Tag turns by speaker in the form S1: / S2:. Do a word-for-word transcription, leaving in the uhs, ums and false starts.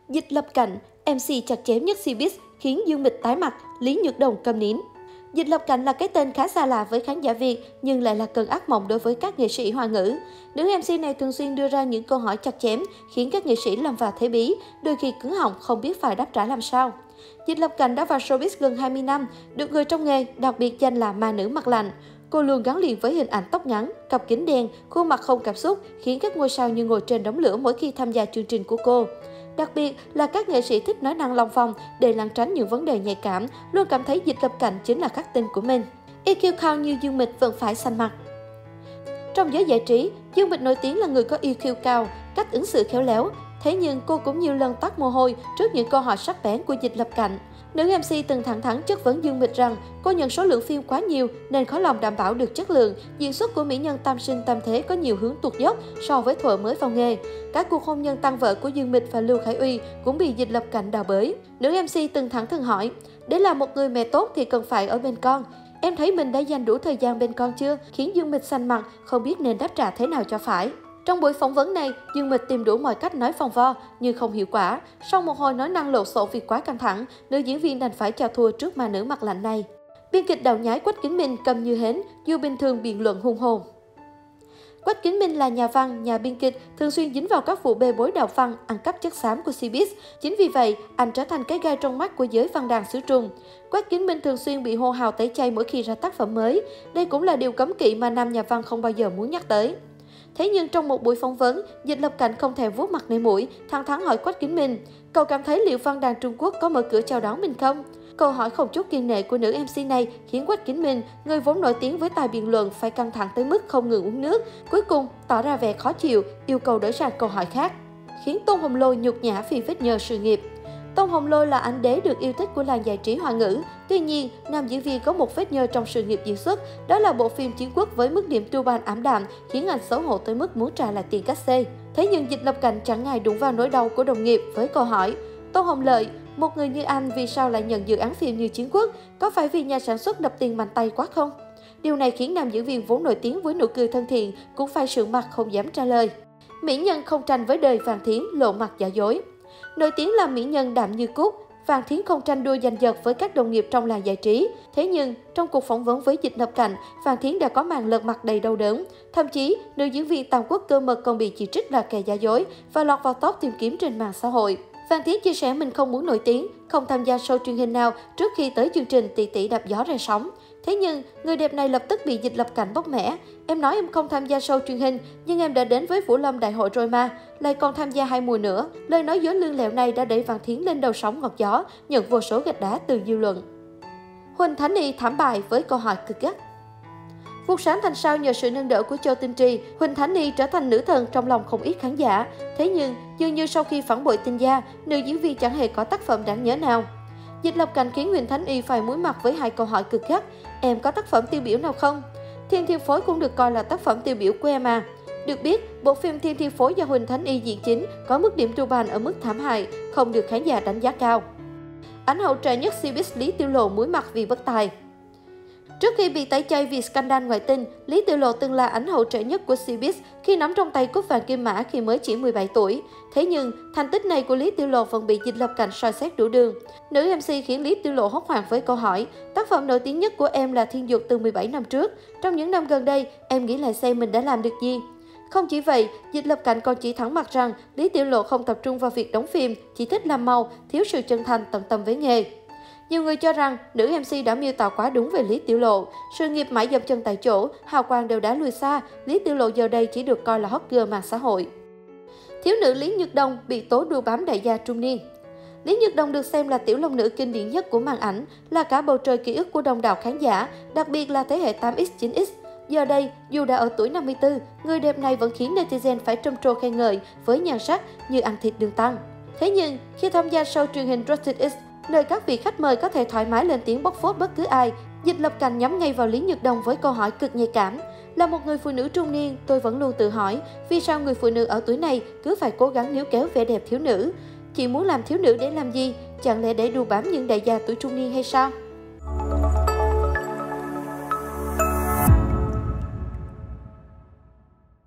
S1: Dịch lập cảnh, em xê chặt chém nhất Cbiz khiến Dương Mịch tái mặt, Lý Nhược Đồng câm nín. Dịch lập cảnh là cái tên khá xa lạ với khán giả Việt, nhưng lại là cơn ác mộng đối với các nghệ sĩ Hoa ngữ. Nữ em xê này thường xuyên đưa ra những câu hỏi chặt chém, khiến các nghệ sĩ lâm vào thế bí, đôi khi cứng họng không biết phải đáp trả làm sao. Dịch lập cảnh đã vào showbiz gần hai mươi năm, được người trong nghề đặc biệt danh là ma nữ mặt lạnh. Cô luôn gắn liền với hình ảnh tóc ngắn, cặp kính đen, khuôn mặt không cảm xúc, khiến các ngôi sao như ngồi trên đống lửa mỗi khi tham gia chương trình của cô. Đặc biệt là các nghệ sĩ thích nói năng long phong để lảng tránh những vấn đề nhạy cảm, luôn cảm thấy Dịch lập cảnh chính là khắc tinh của mình. i kiu cao như Dương Mịch vẫn phải xanh mặt. Trong giới giải trí, Dương Mịch nổi tiếng là người có i kiu cao, cách ứng xử khéo léo. Thế nhưng cô cũng nhiều lần toát mồ hôi trước những câu hỏi sắc bén của Dịch lập cảnh. Nữ em xê từng thẳng thắn chất vấn Dương Mịch rằng cô nhận số lượng phim quá nhiều nên khó lòng đảm bảo được chất lượng. Diễn xuất của mỹ nhân tam sinh tam thế có nhiều hướng tuột dốc so với thuở mới vào nghề. Các cuộc hôn nhân tăng vợ của Dương Mịch và Lưu Khải Uy cũng bị Dịch lập cảnh đào bới. Nữ em xê từng thẳng thừng hỏi, để là một người mẹ tốt thì cần phải ở bên con. Em thấy mình đã dành đủ thời gian bên con chưa? Khiến Dương Mịch xanh mặt, không biết nên đáp trả thế nào cho phải. Trong buổi phỏng vấn này, Dương Mịch tìm đủ mọi cách nói vòng vo nhưng không hiệu quả. Sau một hồi nói năng lộn xộn vì quá căng thẳng, nữ diễn viên đành phải chào thua trước ma nữ mặt lạnh này. Biên kịch đạo nhái Quách Kính Minh câm như hến, dù bình thường biện luận hùng hồn. Quách Kính Minh là nhà văn, nhà biên kịch, thường xuyên dính vào các vụ bê bối đạo văn, ăn cắp chất xám của Cbiz. Chính vì vậy, anh trở thành cái gai trong mắt của giới văn đàn xứ Trung. Quách Kính Minh thường xuyên bị hô hào tẩy chay mỗi khi ra tác phẩm mới. Đây cũng là điều cấm kỵ mà nam nhà văn không bao giờ muốn nhắc tới. Thế nhưng trong một buổi phỏng vấn, Dịch lập cảnh không thèm vuốt mặt nể mũi, thẳng thắn hỏi Quách Kính Minh, cậu cảm thấy liệu văn đàn Trung Quốc có mở cửa chào đón mình không? Câu hỏi không chút kiêng nể của nữ em xê này khiến Quách Kính Minh, người vốn nổi tiếng với tài biện luận, phải căng thẳng tới mức không ngừng uống nước, cuối cùng tỏ ra vẻ khó chịu, yêu cầu đổi sang câu hỏi khác, khiến Tôn Hồng Lôi nhục nhã vì vết nhơ sự nghiệp. Tôn Hồng Lôi là anh đế được yêu thích của làng giải trí Hoa ngữ. Tuy nhiên, nam diễn viên có một vết nhơ trong sự nghiệp diễn xuất, đó là bộ phim Chiến Quốc với mức điểm tu ban ảm đạm, khiến anh xấu hổ tới mức muốn trả lại tiền cát xê. Thế nhưng Dịch lập cảnh chẳng ngại đụng vào nỗi đau của đồng nghiệp với câu hỏi: Tôn Hồng Lợi, một người như anh vì sao lại nhận dự án phim như Chiến Quốc? Có phải vì nhà sản xuất đập tiền mạnh tay quá không? Điều này khiến nam diễn viên vốn nổi tiếng với nụ cười thân thiện cũng phải sượng mặt không dám trả lời. Mỹ nhân không tranh với đời Phan Thiến lộ mặt giả dối. Nổi tiếng là mỹ nhân đạm như cúc, Phan Thiến không tranh đua giành giật với các đồng nghiệp trong làng giải trí. Thế nhưng, trong cuộc phỏng vấn với Dịch lập cảnh, Phan Thiến đã có màn lật mặt đầy đau đớn. Thậm chí, nữ diễn viên Tam Quốc Cơ Mật còn bị chỉ trích là kẻ giả dối và lọt vào top tìm kiếm trên mạng xã hội. Phan Thiến chia sẻ mình không muốn nổi tiếng, không tham gia show truyền hình nào trước khi tới chương trình Tỷ Tỷ đạp gió ra sóng. Thế nhưng, người đẹp này lập tức bị Dịch lập cảnh bóc mẽ. Em nói em không tham gia show truyền hình, nhưng em đã đến với Vũ Lâm Đại hội rồi mà, lại còn tham gia hai mùa nữa. Lời nói dối lương lẹo này đã đẩy Phan Thiến lên đầu sóng ngọt gió, nhận vô số gạch đá từ dư luận. Huỳnh Thánh Y thảm bại với câu hỏi cực gắt. Vụt sáng thành sao nhờ sự nâng đỡ của Châu Tinh Trì, Huỳnh Thánh Y trở thành nữ thần trong lòng không ít khán giả. Thế nhưng, dường như sau khi phản bội Tinh Gia, nữ diễn viên chẳng hề có tác phẩm đáng nhớ nào. Dịch lập cảnh khiến Huỳnh Thánh Y phải muối mặt với hai câu hỏi cực gắt. Em có tác phẩm tiêu biểu nào không? Thiên Thiên Phối cũng được coi là tác phẩm tiêu biểu của em à. Được biết, bộ phim Thiên Thiên Phối do Huỳnh Thánh Y diễn chính có mức điểm trù bàn ở mức thảm hại, không được khán giả đánh giá cao. Ảnh hậu trẻ nhất Cbiz Lý Tiểu Lộ muối mặt vì bất tài. Trước khi bị tẩy chay vì scandal ngoại tình, Lý Tiểu Lộ từng là ảnh hậu trẻ nhất của Cbiz khi nắm trong tay cúp vàng kim mã khi mới chỉ mười bảy tuổi. Thế nhưng, thành tích này của Lý Tiểu Lộ vẫn bị Dịch lập cảnh soi xét đủ đường. Nữ em xê khiến Lý Tiểu Lộ hốt hoảng với câu hỏi: tác phẩm nổi tiếng nhất của em là Thiên Dục từ mười bảy năm trước. Trong những năm gần đây, em nghĩ lại xem mình đã làm được gì? Không chỉ vậy, Dịch lập cảnh còn chỉ thẳng mặt rằng Lý Tiểu Lộ không tập trung vào việc đóng phim, chỉ thích làm màu, thiếu sự chân thành tận tâm với nghề. Nhiều người cho rằng nữ em xê đã miêu tả quá đúng về Lý Tiểu Lộ. Sự nghiệp mãi dậm chân tại chỗ, hào quang đều đã lùi xa, Lý Tiểu Lộ giờ đây chỉ được coi là hot girl mạng xã hội. Thiếu nữ Lý Nhược Đồng bị tố đùa bám đại gia trung niên. Lý Nhược Đồng được xem là tiểu long nữ kinh điển nhất của màn ảnh, là cả bầu trời ký ức của đông đảo khán giả, đặc biệt là thế hệ tám x chín x. Giờ đây, dù đã ở tuổi năm mươi tư, người đẹp này vẫn khiến netizen phải trầm trồ khen ngợi với nhan sắc như ăn thịt đường tăng. Thế nhưng, khi tham gia show truyền hình Roasted X, nơi các vị khách mời có thể thoải mái lên tiếng bóc phốt bất cứ ai, Dịch lập cảnh nhắm ngay vào Lý Nhược Đồng với câu hỏi cực nhạy cảm. Là một người phụ nữ trung niên, tôi vẫn luôn tự hỏi, vì sao người phụ nữ ở tuổi này cứ phải cố gắng níu kéo vẻ đẹp thiếu nữ? Chị muốn làm thiếu nữ để làm gì? Chẳng lẽ để đùa bám những đại gia tuổi trung niên hay sao?